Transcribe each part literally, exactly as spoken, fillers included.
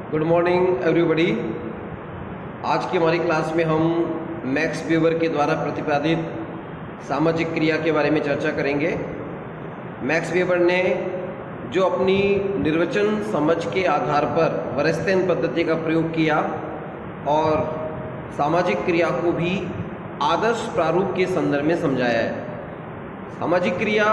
Good morning everybody. आज की हमारी क्लास में हम मैक्स वेबर के द्वारा प्रतिपादित सामाजिक क्रिया के बारे में चर्चा करेंगे। मैक्स वेबर ने जो अपनी निर्वचन समझ के आधार पर वरेस्टेन पद्धति का प्रयोग किया और सामाजिक क्रिया को भी आदर्श प्रारूप के संदर्भ में समझाया है। सामाजिक क्रिया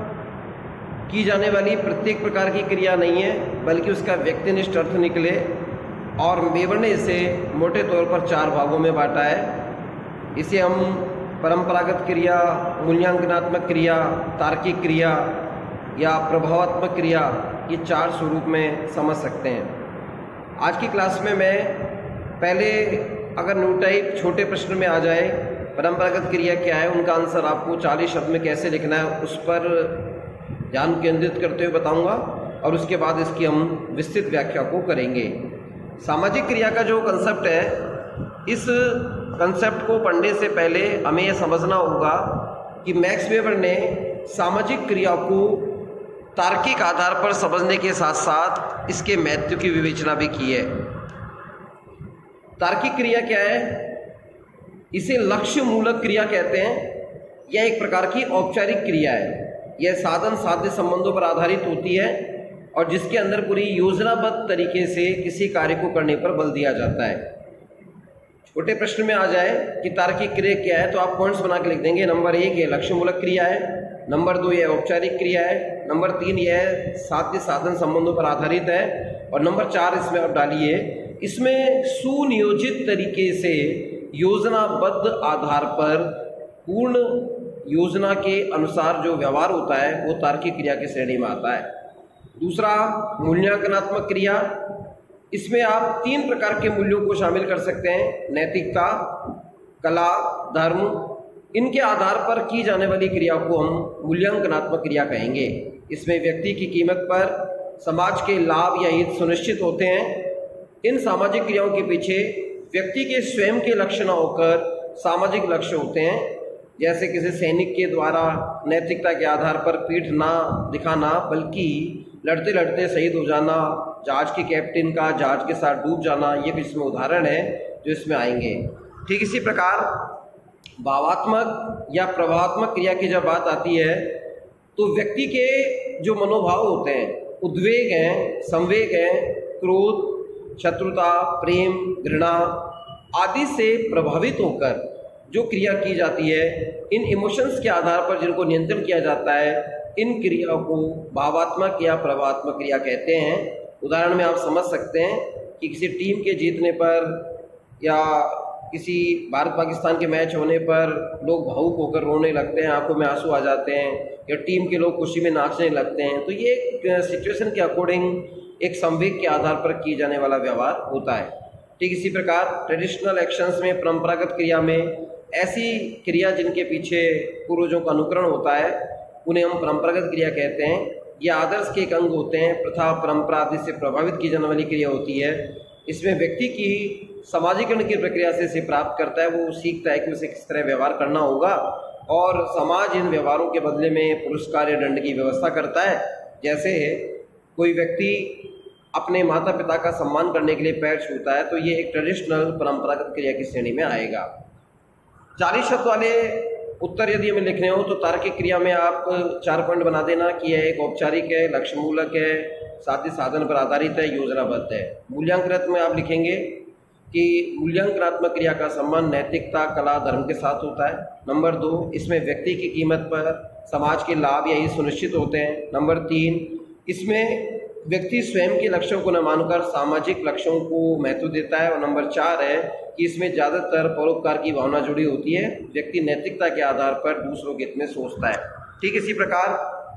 की जाने वाली प्रत्येक प्रकार की क्रिया नहीं है, बल्कि उसका व्यक्तिनिष्ठ अर्थ निकले, और वेबर ने इसे मोटे तौर पर चार भागों में बांटा है। इसे हम परंपरागत क्रिया, मूल्यांकनात्मक क्रिया, तार्किक क्रिया या प्रभावात्मक क्रिया, ये चार स्वरूप में समझ सकते हैं। आज की क्लास में मैं पहले अगर न्यू टाइप छोटे प्रश्न में आ जाए, परंपरागत क्रिया क्या है, उनका आंसर आपको चालीस शब्द में कैसे लिखना है उस पर ध्यान केंद्रित करते हुए बताऊंगा, और उसके बाद इसकी हम विस्तृत व्याख्या को करेंगे। सामाजिक क्रिया का जो कंसेप्ट है, इस कंसेप्ट को पढ़ने से पहले हमें यह समझना होगा कि मैक्स वेबर ने सामाजिक क्रिया को तार्किक आधार पर समझने के साथ साथ इसके महत्व की विवेचना भी की है। तार्किक क्रिया क्या है? इसे लक्ष्य मूलक क्रिया कहते हैं। यह एक प्रकार की औपचारिक क्रिया है। यह साधन साध्य संबंधों पर आधारित होती है और जिसके अंदर पूरी योजनाबद्ध तरीके से किसी कार्य को करने पर बल दिया जाता है। छोटे प्रश्न में आ जाए कि तार्किक क्रिया क्या है, तो आप पॉइंट्स बना के लिख देंगे। नंबर एक, ये लक्ष्य मूलक क्रिया है। नंबर दो, यह औपचारिक क्रिया है। नंबर तीन, यह साध्य साधन संबंधों पर आधारित है। और नंबर चार इसमें आप डालिए, इसमें सुनियोजित तरीके से योजनाबद्ध आधार पर पूर्ण योजना के अनुसार जो व्यवहार होता है वो तार्किक क्रिया की श्रेणी में आता है। दूसरा, मूल्यांकनात्मक क्रिया। इसमें आप तीन प्रकार के मूल्यों को शामिल कर सकते हैं: नैतिकता, कला, धर्म। इनके आधार पर की जाने वाली क्रिया को हम मूल्यांकनात्मक क्रिया कहेंगे। इसमें व्यक्ति की कीमत पर समाज के लाभ या हित सुनिश्चित होते हैं। इन सामाजिक क्रियाओं के पीछे व्यक्ति के स्वयं के लक्ष्य न होकर सामाजिक लक्ष्य होते हैं। जैसे किसी सैनिक के द्वारा नैतिकता के आधार पर पीठ ना दिखाना, बल्कि लड़ते लड़ते शहीद हो जाना, जहाज के कैप्टन का जहाज के साथ डूब जाना, ये भी इसमें उदाहरण है जो इसमें आएंगे। ठीक इसी प्रकार भावात्मक या प्रभावात्मक क्रिया की जब बात आती है, तो व्यक्ति के जो मनोभाव होते हैं, उद्वेग हैं, संवेग हैं, क्रोध, शत्रुता, प्रेम, घृणा आदि से प्रभावित होकर जो क्रिया की जाती है, इन इमोशंस के आधार पर जिनको नियंत्रण किया जाता है, इन क्रियाओं को भावात्मक या प्रभावात्मक क्रिया कहते हैं। उदाहरण में आप समझ सकते हैं कि किसी टीम के जीतने पर या किसी भारत पाकिस्तान के मैच होने पर लोग भावुक होकर रोने लगते हैं, आंखों में आंसू आ जाते हैं, या टीम के लोग खुशी में नाचने लगते हैं। तो ये सिचुएशन के अकॉर्डिंग एक संवेग के आधार पर किए जाने वाला व्यवहार होता है। ठीक इसी प्रकार ट्रेडिशनल एक्शंस में, परंपरागत क्रिया में, ऐसी क्रिया जिनके पीछे पूर्वजों का अनुकरण होता है, उन्हें हम परंपरागत क्रिया कहते हैं। ये आदर्श के एक अंग होते हैं। प्रथा, परंपरा आदि से प्रभावित की जाने वाली क्रिया होती है। इसमें व्यक्ति की समाजीकरण की प्रक्रिया से इसे प्राप्त करता है। वो सीखता है कि उसे किस तरह व्यवहार करना होगा, और समाज इन व्यवहारों के बदले में पुरस्कार या दंड की व्यवस्था करता है। जैसे कोई व्यक्ति अपने माता पिता का सम्मान करने के लिए पैर छूता है, तो ये एक ट्रेडिशनल परंपरागत क्रिया की श्रेणी में आएगा। चालीस शब्द वाले उत्तर यदि हमें लिखने हो, तो तार्किक क्रिया में आप चार पॉइंट बना देना कि यह एक औपचारिक है, लक्ष्य मूलक है, साध्य साधन पर आधारित है, योजनाबद्ध है। मूल्यांकनात्मक में आप लिखेंगे कि मूल्यांकनात्मक क्रिया का संबंध नैतिकता, कला, धर्म के साथ होता है। नंबर दो, इसमें व्यक्ति की कीमत पर समाज के लाभ या हित सुनिश्चित होते हैं। नंबर तीन, इसमें व्यक्ति स्वयं के लक्ष्यों को न मानकर सामाजिक लक्ष्यों को महत्व देता है। और नंबर चार है कि इसमें ज़्यादातर परोपकार की भावना जुड़ी होती है। व्यक्ति नैतिकता के आधार पर दूसरों के हित में सोचता है। ठीक इसी प्रकार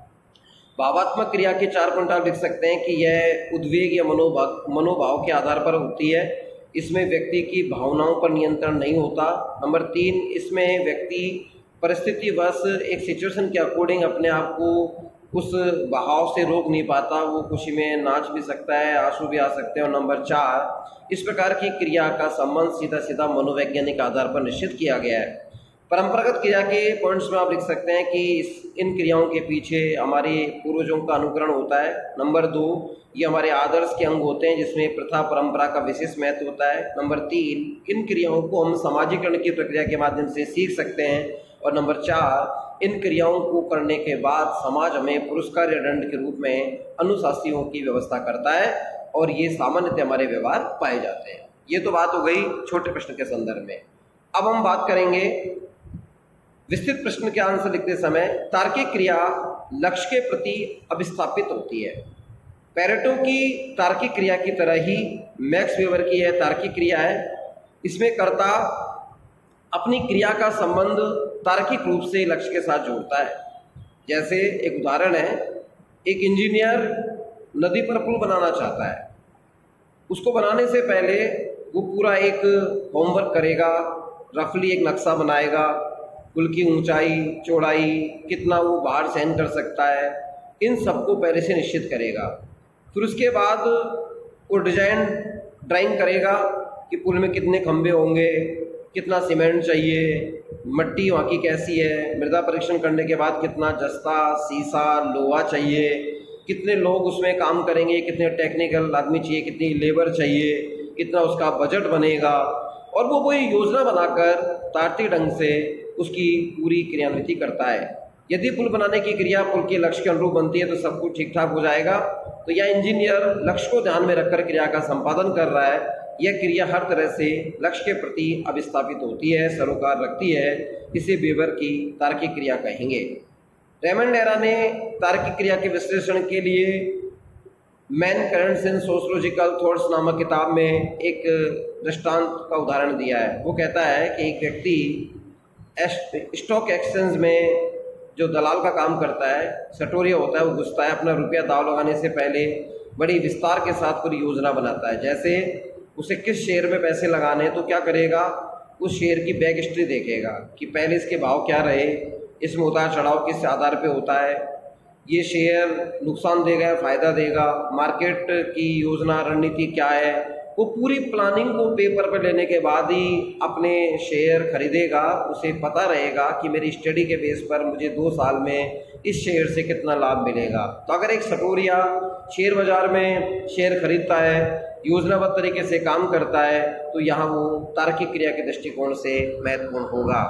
भावात्मक क्रिया के चार पॉइंट आप लिख सकते हैं कि यह उद्वेग या मनोभाव मनोभाव के आधार पर होती है। इसमें व्यक्ति की भावनाओं पर नियंत्रण नहीं होता। नंबर तीन, इसमें व्यक्ति परिस्थितिवश एक सिचुएशन के अकॉर्डिंग अपने आप को उस बहाव से रोक नहीं पाता, वो खुशी में नाच भी सकता है, आंसू भी आ सकते हैं। और नंबर चार, इस प्रकार की क्रिया का संबंध सीधा सीधा मनोवैज्ञानिक आधार पर निश्चित किया गया है परंपरागत क्रिया के पॉइंट्स में आप लिख सकते हैं कि इस इन क्रियाओं के पीछे हमारे पूर्वजों का अनुकरण होता है। नंबर दो, ये हमारे आदर्श के अंग होते हैं जिसमें प्रथा परंपरा का विशेष महत्व होता है। नंबर तीन, इन क्रियाओं को हम सामाजिकरण की प्रक्रिया के माध्यम से सीख सकते हैं। और नंबर चार, इन क्रियाओं को करने के बाद समाज हमें पुरस्कार या दंड के रूप में अनुशासियों की व्यवस्था करता है और ये सामान्यतः हमारे व्यवहार पाए जाते हैं। ये तो बात हो गई छोटे प्रश्न के संदर्भ में। अब हम बात करेंगे विस्तृत प्रश्न के आंसर लिखते समय। तार्किक क्रिया लक्ष्य के प्रति अभिस्थापित होती है। पेरेटो की तार्किक क्रिया की तरह ही मैक्स वेबर की यह तार्किक क्रिया है। इसमें कर्ता अपनी क्रिया का संबंध तार्किक रूप से लक्ष्य के साथ जोड़ता है। जैसे एक उदाहरण है, एक इंजीनियर नदी पर पुल बनाना चाहता है। उसको बनाने से पहले वो पूरा एक होमवर्क करेगा, रफली एक नक्शा बनाएगा, पुल की ऊंचाई, चौड़ाई, कितना वो बाहर सहन कर सकता है, इन सबको पहले से निश्चित करेगा। फिर उसके बाद वो डिजाइन ड्राइंग करेगा कि पुल में कितने खंभे होंगे, कितना सीमेंट चाहिए, मिट्टी वहाँ की कैसी है, मृदा परीक्षण करने के बाद कितना जस्ता, सीसा, लोहा चाहिए, कितने लोग उसमें काम करेंगे, कितने टेक्निकल आदमी चाहिए, कितनी लेबर चाहिए, कितना उसका बजट बनेगा, और वो वही योजना बनाकर तार्किक ढंग से उसकी पूरी क्रियान्विति करता है। यदि पुल बनाने की क्रिया पुल के लक्ष्य के अनुरूप बनती है तो सब कुछ ठीक ठाक हो जाएगा। तो यह इंजीनियर लक्ष्य को ध्यान में रखकर क्रिया का संपादन कर रहा है। यह क्रिया हर तरह से लक्ष्य के प्रति अभिस्थापित होती है, सरोकार रखती है। इसे वेबर की तार्किक क्रिया कहेंगे। रेमंड डेरा ने तार्किक क्रिया के विश्लेषण के लिए main currents in sociological thoughts नामक किताब में एक दृष्टांत का उदाहरण दिया है। वो कहता है कि एक व्यक्ति स्टॉक एक्सचेंज में जो दलाल का काम करता है, सटोरिया होता है, वो घुसता है, अपना रुपया दाव लगाने से पहले बड़ी विस्तार के साथ पूरी योजना बनाता है। जैसे उसे किस शेयर में पैसे लगाने हैं तो क्या करेगा, उस शेयर की बैक हिस्ट्री देखेगा कि पहले इसके भाव क्या रहे, इसमें उतार चढ़ाव किस आधार पे होता है, ये शेयर नुकसान देगा या फ़ायदा देगा, मार्केट की योजना रणनीति क्या है। वो पूरी प्लानिंग को पेपर पर लेने के बाद ही अपने शेयर खरीदेगा। उसे पता रहेगा कि मेरी स्टडी के बेस पर मुझे दो साल में इस शेयर से कितना लाभ मिलेगा। तो अगर एक सटोरिया शेयर बाजार में शेयर खरीदता है, योजनाबद्ध तरीके से काम करता है, तो यहाँ वो तार्किक क्रिया के दृष्टिकोण से महत्वपूर्ण होगा।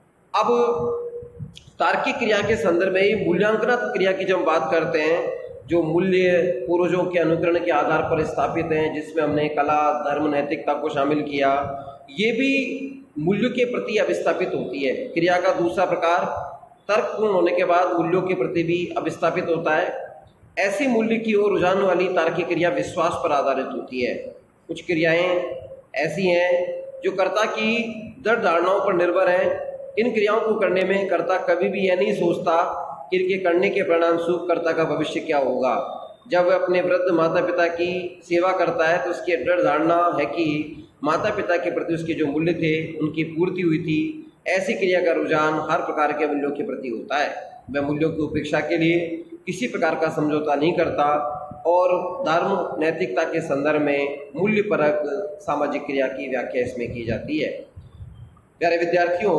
अब तार्किक क्रिया के संदर्भ में मूल्यांकनात्मक क्रिया की जब बात करते हैं, जो मूल्य पूर्वजों के अनुकरण के आधार पर स्थापित हैं, जिसमें हमने कला, धर्म, नैतिकता को शामिल किया, ये भी मूल्यों के प्रति अभिस्थापित होती है। क्रिया का दूसरा प्रकार तर्कपूर्ण होने के बाद मूल्यों के प्रति भी अभिस्थापित होता है। ऐसी मूल्य की ओर रुझान वाली तार्किक क्रिया विश्वास पर आधारित होती है। कुछ क्रियाएं ऐसी हैं जो कर्ता की दृढ़ धारणाओं पर निर्भर हैं। इन क्रियाओं को करने में कर्ता कभी भी यह नहीं सोचता कि इनके करने के परिणाम स्वरूप कर्ता का भविष्य क्या होगा। जब वह अपने वृद्ध माता पिता की सेवा करता है तो उसकी दृढ़ धारणा है कि माता पिता के प्रति उसके जो मूल्य थे उनकी पूर्ति हुई थी। ऐसी क्रिया का रुझान हर प्रकार के मूल्यों के प्रति होता है। वह मूल्यों की उपेक्षा के लिए किसी प्रकार का समझौता नहीं करता और धर्म, नैतिकता के संदर्भ में मूल्यपरक सामाजिक क्रिया की व्याख्या इसमें की जाती है। प्यारे विद्यार्थियों,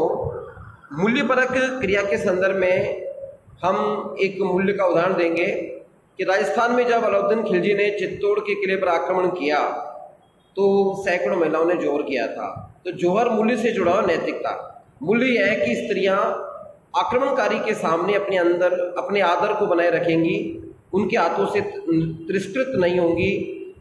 मूल्यपरक क्रिया के संदर्भ में हम एक मूल्य का उदाहरण देंगे कि राजस्थान में जब अलाउद्दीन खिलजी ने चित्तौड़ के किले पर आक्रमण किया तो सैकड़ों महिलाओं ने जोहर किया था। तो जोहर मूल्य से जुड़ा हुआ नैतिकता। मूल्य यह है कि स्त्रियां आक्रमणकारी के सामने अपने अंदर अपने आदर को बनाए रखेंगी, उनके हाथों से तिरस्कृत नहीं होंगी।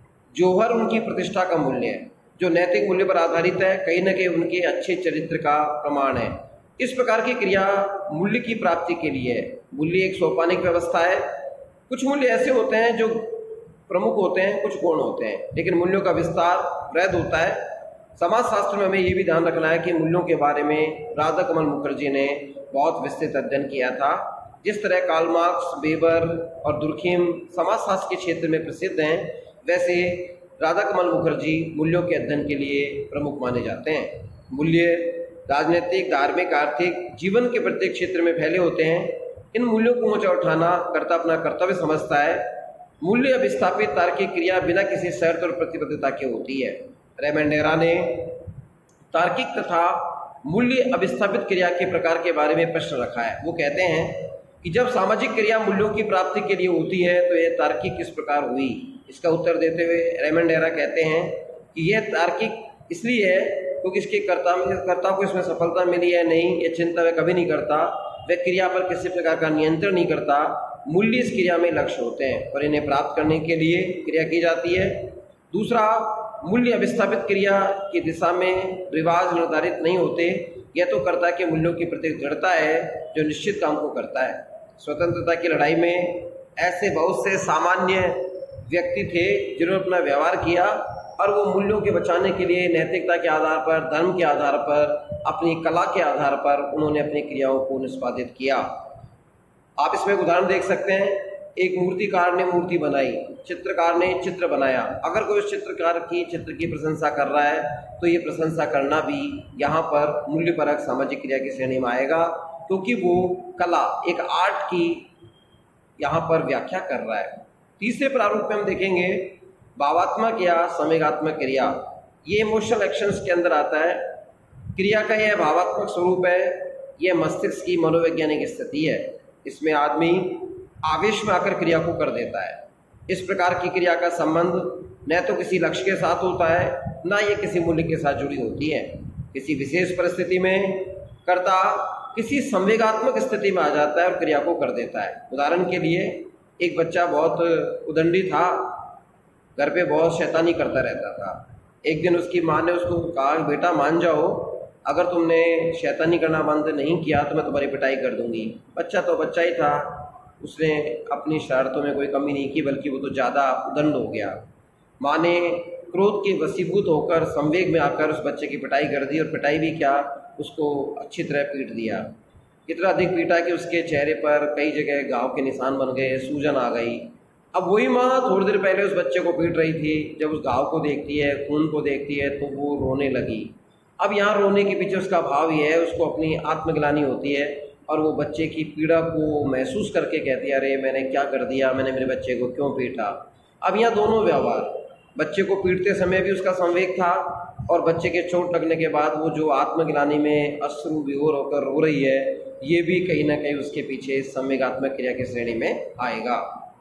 जोहर उनकी प्रतिष्ठा का मूल्य है जो नैतिक मूल्य पर आधारित है, कहीं न कहीं उनके अच्छे चरित्र का प्रमाण है। इस प्रकार की क्रिया मूल्य की प्राप्ति के लिए है। मूल्य एक सोपानिक व्यवस्था है। कुछ मूल्य ऐसे होते हैं जो प्रमुख होते हैं, कुछ गौण होते हैं, लेकिन मूल्यों का विस्तार वृहद होता है। समाज शास्त्र में हमें ये भी ध्यान रखना है कि मूल्यों के बारे में राधा कमल मुखर्जी ने बहुत विस्तृत अध्ययन किया था। जिस तरह कार्ल मार्क्स, वेबर और दुर्खीम समाज शास्त्र के क्षेत्र में प्रसिद्ध हैं, वैसे राधा कमल मुखर्जी मूल्यों के अध्ययन के लिए प्रमुख माने जाते हैं। मूल्य राजनीतिक, धार्मिक, आर्थिक, जीवन के प्रत्येक क्षेत्र में फैले होते हैं। इन मूल्यों को ऊंचा उठाना कर्ता अपना कर्तव्य समझता है। मूल्य अभिस्थापित तार्किक क्रिया बिना किसी शर्त और प्रतिबद्धता के होती है। रेमंड डेरा ने तार्किक तथा मूल्य अभिस्थापित क्रिया के प्रकार के बारे में प्रश्न रखा है। वो कहते हैं कि जब सामाजिक क्रिया मूल्यों की प्राप्ति के लिए होती है तो यह तार्किक किस प्रकार हुई। इसका उत्तर देते हुए रेमंड डेरा कहते हैं कि यह तार्किक इसलिए है क्योंकि इसके कर्ता में कर्ता को इसमें सफलता मिली है नहीं, ये चिंता वह कभी नहीं करता, वह क्रिया पर किसी प्रकार का नियंत्रण नहीं करता। मूल्य इस क्रिया में लक्ष्य होते हैं और इन्हें प्राप्त करने के लिए क्रिया की जाती है। दूसरा, मूल्य अभिस्थापित क्रिया की दिशा में रिवाज निर्धारित नहीं होते। यह तो कर्ता के मूल्यों की प्रति दृढ़ता है जो निश्चित काम को करता है। स्वतंत्रता की लड़ाई में ऐसे बहुत से सामान्य व्यक्ति थे जिन्होंने अपना व्यवहार किया और वो मूल्यों के बचाने के लिए नैतिकता के आधार पर, धर्म के आधार पर, अपनी कला के आधार पर उन्होंने अपनी क्रियाओं को निष्पादित किया। आप इसमें एक उदाहरण देख सकते हैं। एक मूर्तिकार ने मूर्ति बनाई, चित्रकार ने चित्र बनाया। अगर कोई उस चित्रकार की चित्र की प्रशंसा कर रहा है तो ये प्रशंसा करना भी यहाँ पर मूल्यपरक सामाजिक क्रिया की श्रेणी में आएगा, क्योंकि वो कला, एक आर्ट की यहाँ पर व्याख्या कर रहा है। तीसरे प्रारूप में हम देखेंगे भावात्मक या संवेगात्मक क्रिया। ये इमोशनल एक्शंस के अंदर आता है। क्रिया का यह भावात्मक स्वरूप है, यह मस्तिष्क की मनोवैज्ञानिक स्थिति है। इसमें आदमी आवेश में आकर क्रिया को कर देता है। इस प्रकार की क्रिया का संबंध न तो किसी लक्ष्य के साथ होता है, न ये किसी मूल्य के साथ जुड़ी होती है। किसी विशेष परिस्थिति में कर्ता किसी संवेगात्मक स्थिति में आ जाता है और क्रिया को कर देता है। उदाहरण के लिए, एक बच्चा बहुत उदंडी था, घर पे बहुत शैतानी करता रहता था। एक दिन उसकी माँ ने उसको कहा, बेटा मान जाओ, अगर तुमने शैतानी करना बंद नहीं किया तो मैं तुम्हारी पिटाई कर दूंगी। बच्चा तो बच्चा ही था, उसने अपनी शरारतों में कोई कमी नहीं की, बल्कि वो तो ज़्यादा उदंड हो गया। माँ ने क्रोध के वशीभूत होकर संवेग में आकर उस बच्चे की पिटाई कर दी, और पिटाई भी क्या, उसको अच्छी तरह पीट दिया। इतना अधिक पीटा कि उसके चेहरे पर कई जगह घाव के निशान बन गए, सूजन आ गई। अब वही माँ थोड़ी देर पहले उस बच्चे को पीट रही थी, जब उस घाव को देखती है, खून को देखती है, तो वो रोने लगी। अब यहाँ रोने के पीछे उसका भाव ये है, उसको अपनी आत्मग्लानि होती है और वो बच्चे की पीड़ा को महसूस करके कहती है, अरे मैंने क्या कर दिया, मैंने मेरे बच्चे को क्यों पीटा। अब यहाँ दोनों व्यवहार, बच्चे को पीटते समय भी उसका संवेग था और बच्चे के चोट लगने के बाद वो जो आत्मग्लानि में अश्रु विभोर होकर रो रही है, ये भी कहीं ना कहीं उसके पीछे संवेगात्मक क्रिया की श्रेणी में आएगा।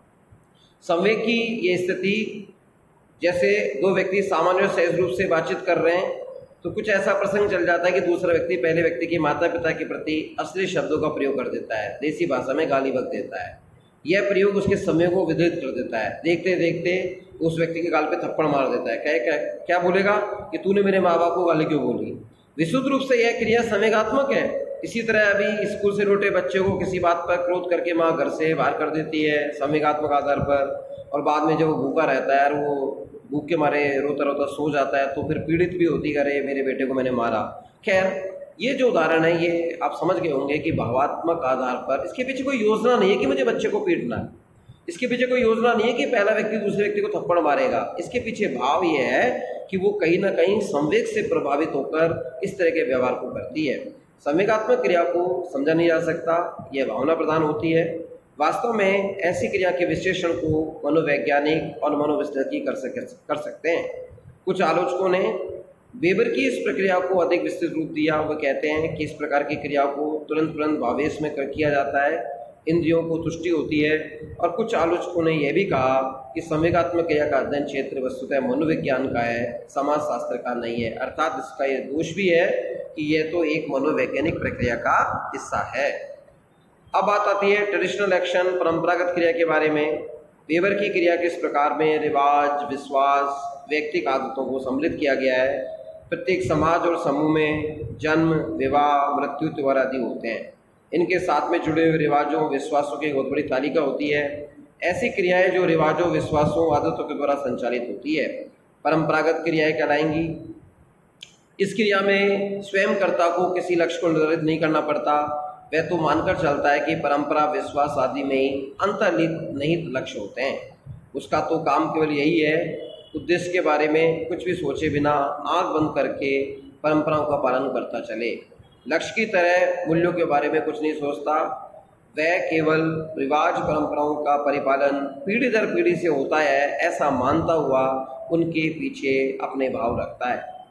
संवेग की ये स्थिति, जैसे दो व्यक्ति सामान्य और सहज रूप से बातचीत कर रहे हैं तो कुछ ऐसा प्रसंग चल जाता है कि दूसरा व्यक्ति पहले व्यक्ति के माता पिता के प्रति अश्लील शब्दों का प्रयोग कर देता है, देसी भाषा में गाली बक देता है। यह प्रयोग उसके समय को विदित कर देता है। देखते देखते उस व्यक्ति के गाल पे थप्पड़ मार देता है। क्या क्या, क्या बोलेगा कि तूने मेरे माँ बाप को गाली क्यों बोली। विशुद्ध रूप से यह क्रिया संवेगात्मक है। इसी तरह अभी स्कूल से लौटे बच्चे को किसी बात पर क्रोध करके माँ घर से बाहर कर देती है संवेगात्मक आधार पर, और बाद में जब वो भूखा रहता है और वो भूख के मारे रोता रोता सो जाता है तो फिर पीड़ित भी होती है, अरे मेरे बेटे को मैंने मारा। खैर, ये जो उदाहरण है ये आप समझ गए होंगे कि भावात्मक आधार पर, इसके पीछे कोई योजना नहीं है कि मुझे बच्चे को पीटना है, इसके पीछे कोई योजना नहीं है कि पहला व्यक्ति दूसरे व्यक्ति को थप्पड़ मारेगा। इसके पीछे भाव ये है कि वो कहीं ना कहीं संवेग से प्रभावित होकर इस तरह के व्यवहार को करती है। संवेगात्मक क्रिया को समझा नहीं जा सकता, यह भावना प्रधान होती है। वास्तव में ऐसी क्रिया के विश्लेषण को मनोवैज्ञानिक और मनोविश्लेषकी कर सक कर सकते हैं। कुछ आलोचकों ने वेबर की इस प्रक्रिया को अधिक विस्तृत रूप दिया। वो कहते हैं कि इस प्रकार की क्रिया को तुरंत तुरंत भावेश में कर किया जाता है, इंद्रियों को तुष्टि होती है। और कुछ आलोचकों ने यह भी कहा कि संवेगात्मक क्रिया का अध्ययन क्षेत्र वस्तुतः मनोविज्ञान का है, समाजशास्त्र का नहीं है। अर्थात इसका यह दोष भी है कि यह तो एक मनोवैज्ञानिक प्रक्रिया का हिस्सा है। अब बात आती है ट्रेडिशनल एक्शन, परंपरागत क्रिया के बारे में। वेबर की क्रिया किस प्रकार में रिवाज, विश्वास, व्यक्तिगत आदतों को सम्मिलित किया गया है। प्रत्येक समाज और समूह में जन्म, विवाह, मृत्यु, त्योहार आदि होते हैं। इनके साथ में जुड़े हुए रिवाजों, विश्वासों की बहुत बड़ी तालिका होती है। ऐसी क्रियाएं जो रिवाजों, विश्वासों, आदतों के द्वारा संचालित होती है परंपरागत क्रियाएं कहलाएंगी। इस क्रिया में स्वयं कर्ता को किसी लक्ष्य को निर्धारित नहीं करना पड़ता, वह तो मानकर चलता है कि परंपरा, विश्वास आदि में ही अंतर्निहित लक्ष्य होते हैं। उसका तो काम केवल यही है, उद्देश्य के बारे में कुछ भी सोचे बिना आंख बंद करके परंपराओं का पालन करता चले। लक्ष्य की तरह मूल्यों के बारे में कुछ नहीं सोचता, वह केवल रिवाज, परंपराओं का परिपालन पीढ़ी दर पीढ़ी से होता है ऐसा मानता हुआ उनके पीछे अपने भाव रखता है।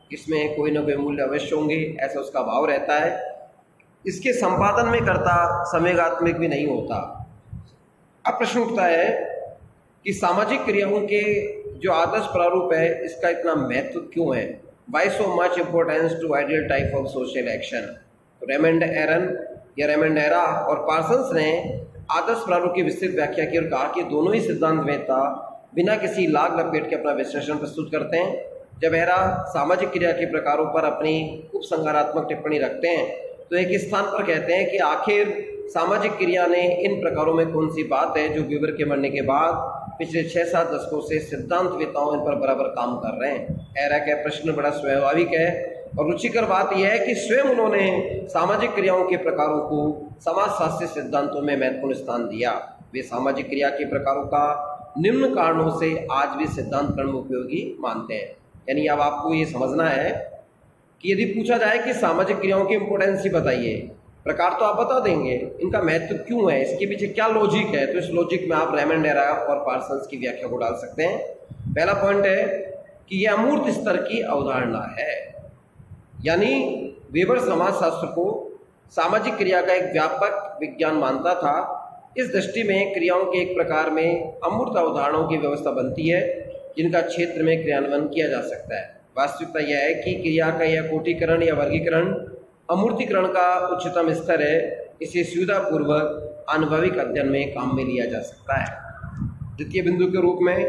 इसमें कोई ना कोई मूल्य अवश्य होंगे, ऐसा उसका भाव रहता है। इसके संपादन में कर्ता संवेगात्मक भी नहीं होता। अब प्रश्न उठता है कि सामाजिक क्रियाओं के जो आदर्श प्रारूप है इसका इतना महत्व क्यों है? Why so much importance to ideal type of social action? तो रेमंड एरन या रेमंड एरा और पार्सन्स ने आदर्श प्रारूप की विस्तृत व्याख्या की और कहा कि दोनों ही सिद्धांत वेता बिना किसी लाग लपेट के अपना विश्लेषण प्रस्तुत करते हैं। जब एरा सामाजिक क्रिया के प्रकारों पर अपनी उपसंहारात्मक टिप्पणी रखते हैं तो एक स्थान पर कहते हैं कि आखिर सामाजिक क्रिया ने इन प्रकारों में कौन सी बात है जो वेबर के मरने के बाद पिछले छः सात दशकों से सिद्धांत वेताओं इन पर बराबर काम कर रहे हैं। एरा का प्रश्न बड़ा स्वाभाविक है और रुचिकर बात यह है कि स्वयं उन्होंने सामाजिक क्रियाओं के प्रकारों को समाजशास्त्रीय सिद्धांतों में महत्वपूर्ण स्थान दिया। वे सामाजिक क्रिया के प्रकारों का निम्न कारणों से आज भी सिद्धांत कर्म उपयोगी मानते हैं। यानी अब आपको ये समझना है कि यदि पूछा जाए कि सामाजिक क्रियाओं की इंपोर्टेंस ही बताइए, प्रकार तो आप बता देंगे, इनका महत्व क्यों है, इसके पीछे क्या लॉजिक है, तो इस लॉजिक में आप रेमंड एरा और पार्सन्स की व्याख्या को डाल सकते हैं। पहला पॉइंट है कि यह अमूर्त स्तर की अवधारणा है, यानी वेबर समाजशास्त्र को सामाजिक क्रिया का एक व्यापक विज्ञान मानता था। इस दृष्टि में क्रियाओं के एक प्रकार में अमूर्त अवधारणाओं की व्यवस्था बनती है जिनका क्षेत्र में क्रियान्वयन किया जा सकता है। वास्तविकता यह है कि क्रिया का यह कोटिकरण या वर्गीकरण अमूर्तीकरण का उच्चतम स्तर है। इसे सुविधापूर्वक अनुभविक अध्ययन में काम में लिया जा सकता है। द्वितीय बिंदु के रूप में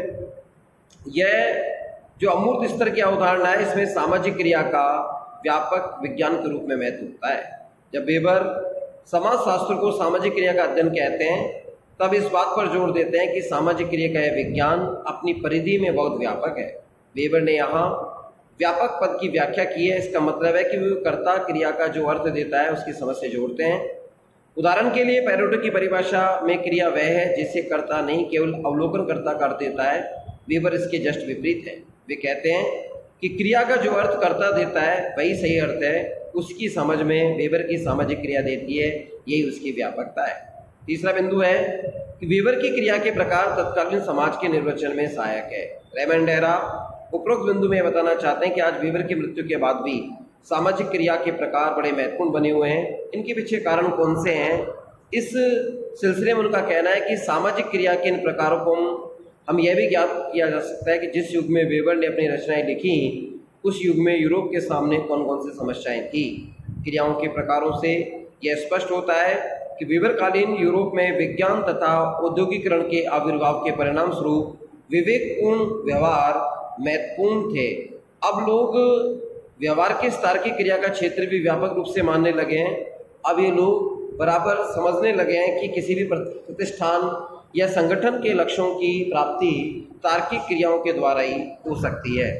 यह जो अमूर्त स्तर की अवधारणा है इसमें सामाजिक क्रिया का व्यापक विज्ञान के रूप में महत्व होता है। जब वेबर समाजशास्त्र को सामाजिक क्रिया का अध्ययन कहते हैं तब इस बात पर जोर देते हैं कि सामाजिक क्रिया का यह विज्ञान अपनी परिधि में बहुत व्यापक है। वेबर ने यहाँ व्यापक पद की व्याख्या की है। इसका मतलब है कि वे कर्ता क्रिया का जो अर्थ देता है उसकी समझ से जोड़ते हैं। उदाहरण के लिए पैरेटो की परिभाषा में क्रिया वह है जिसे कर्ता नहीं केवल अवलोकनकर्ता कर देता है। वेबर इसके जस्ट विपरीत है। वे कहते हैं कि क्रिया का जो अर्थ कर्ता देता है वही सही अर्थ है, उसकी समझ में वेबर की सामाजिक क्रिया देती है, यही उसकी व्यापकता है। तीसरा बिंदु है कि वेबर की क्रिया के प्रकार तत्कालीन समाज के निर्वचन में सहायक है। रेमंड एरा उपरोक्त बिंदु में बताना चाहते हैं कि आज वेबर की मृत्यु के बाद भी सामाजिक क्रिया के प्रकार बड़े महत्वपूर्ण बने हुए हैं। इनके पीछे कारण कौन से हैं? इस सिलसिले में उनका कहना है कि सामाजिक क्रिया के इन प्रकारों को हम यह भी ज्ञात किया जा सकता है कि जिस युग में वेबर ने अपनी रचनाएं लिखी उस युग में यूरोप के सामने कौन कौन सी समस्याएं थी। क्रियाओं के प्रकारों से यह स्पष्ट होता है कि वेबरकालीन यूरोप में विज्ञान तथा औद्योगिकरण के आविर्भाव के परिणाम स्वरूप विवेकपूर्ण व्यवहार महत्वपूर्ण थे। अब लोग व्यवहार के स्तर की क्रिया का क्षेत्र भी व्यापक रूप से मानने लगे हैं। अब ये लोग बराबर समझने लगे हैं कि किसी भी प्रतिष्ठान या संगठन के लक्ष्यों की प्राप्ति तार्किक क्रियाओं के द्वारा ही हो सकती है।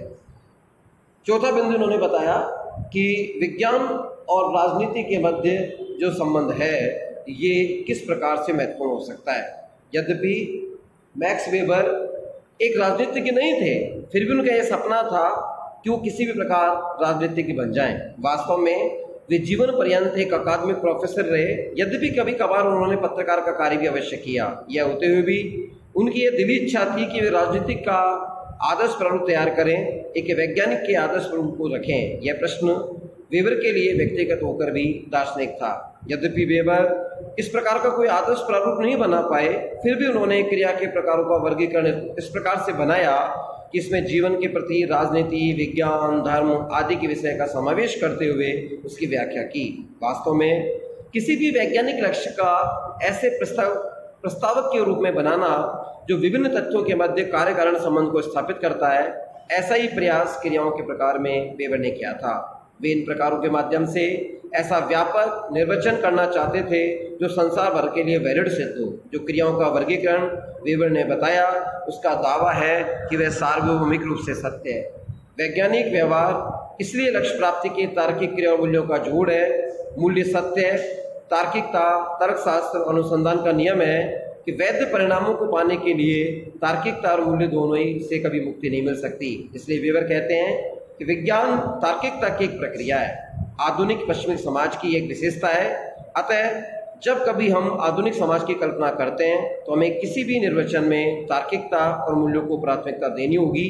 चौथा बिंदु उन्होंने बताया कि विज्ञान और राजनीति के मध्य जो संबंध है ये किस प्रकार से महत्वपूर्ण हो सकता है। यद्यपि मैक्स वेबर एक राजनीतिज्ञ नहीं थे, फिर भी उनका यह सपना था कि वो किसी भी प्रकार राजनीतिज्ञ बन जाएं। वास्तव में वे जीवन पर्यंत एक अकादमिक प्रोफेसर रहे, यद्यपि कभी कभार उन्होंने पत्रकार का कार्य भी अवश्य किया। यह होते हुए भी उनकी यह दिली इच्छा थी कि वे राजनीतिक का आदर्श प्रारूप तैयार करें, एक वैज्ञानिक के आदर्श प्रारूप को रखें। यह प्रश्न वेबर के लिए व्यक्तिगत होकर भी दार्शनिक था। यद्यपि वेबर इस प्रकार का कोई आदर्श प्रारूप नहीं बना पाए, फिर भी उन्होंने क्रिया के प्रकारों का वर्गीकरण इस प्रकार से बनाया कि इसमें जीवन के प्रति राजनीति, विज्ञान, धर्म आदि के विषय का समावेश करते हुए उसकी व्याख्या की। वास्तव में किसी भी वैज्ञानिक लक्ष्य का ऐसे प्रस्ताव प्रस्तावक के रूप में बनाना जो विभिन्न तथ्यों के मध्य कार्य कारण संबंध को स्थापित करता है, ऐसा ही प्रयास क्रियाओं के प्रकार में वेबर ने किया था। वे इन प्रकारों के माध्यम से ऐसा व्यापक निर्वचन करना चाहते थे जो संसार भर के लिए वैलिड सिद्ध हो। जो क्रियाओं का वर्गीकरण वेबर ने बताया उसका दावा है कि वह सार्वभौमिक रूप से सत्य है। वैज्ञानिक व्यवहार इसलिए लक्ष्य प्राप्ति के तार्किक क्रिया और मूल्यों का जोड़ है। मूल्य सत्य है। तार्किकता तर्कशास्त्र अनुसंधान का नियम है कि वैध परिणामों को पाने के लिए तार्किकता और मूल्य दोनों ही से कभी मुक्ति नहीं मिल सकती। इसलिए वेबर कहते हैं कि विज्ञान तार्किकता की एक प्रक्रिया है, आधुनिक पश्चिमी समाज की एक विशेषता है। अतः जब कभी हम आधुनिक समाज की कल्पना करते हैं तो हमें किसी भी निर्वचन में तार्किकता और मूल्यों को प्राथमिकता देनी होगी।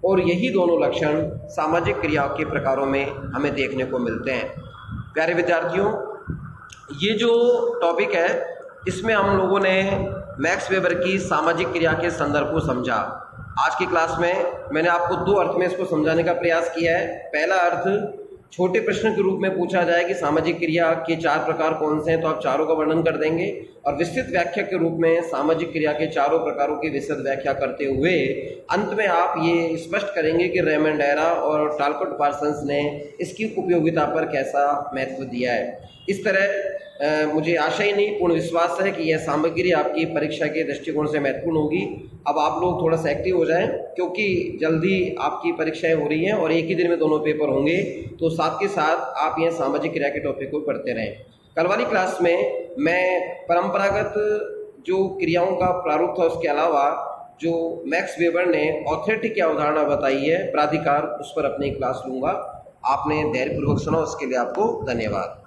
और यही दोनों लक्षण सामाजिक क्रियाओं के प्रकारों में हमें देखने को मिलते हैं। प्यारे विद्यार्थियों, ये जो टॉपिक है इसमें हम लोगों ने मैक्स वेबर की सामाजिक क्रिया के संदर्भ को समझा। आज की क्लास में मैंने आपको दो अर्थ में इसको समझाने का प्रयास किया है। पहला अर्थ, छोटे प्रश्न के रूप में पूछा जाए कि सामाजिक क्रिया के चार प्रकार कौन से हैं, तो आप चारों का वर्णन कर देंगे। और विस्तृत व्याख्या के रूप में सामाजिक क्रिया के चारों प्रकारों की विस्तृत व्याख्या करते हुए अंत में आप ये स्पष्ट करेंगे कि रेमंड डेरा और टालकॉट पार्सन्स ने इसकी उपयोगिता पर कैसा महत्व दिया है। इस तरह आ, मुझे आशा ही नहीं, पूर्ण विश्वास है कि यह सामग्री आपकी परीक्षा के दृष्टिकोण से महत्वपूर्ण होगी। अब आप लोग थोड़ा सा एक्टिव हो जाएं, क्योंकि जल्दी आपकी परीक्षाएं हो रही हैं और एक ही दिन में दोनों पेपर होंगे, तो साथ के साथ आप यह सामाजिक क्रिया के टॉपिक को पढ़ते रहें। कल वाली क्लास में मैं परंपरागत जो क्रियाओं का प्रारूप था उसके अलावा जो मैक्स वेबर ने ऑथोरिटी की अवधारणा बताई है, प्राधिकार, उस पर अपनी क्लास लूँगा। आपने धैर्यपूर्वक सुना, उसके लिए आपको धन्यवाद।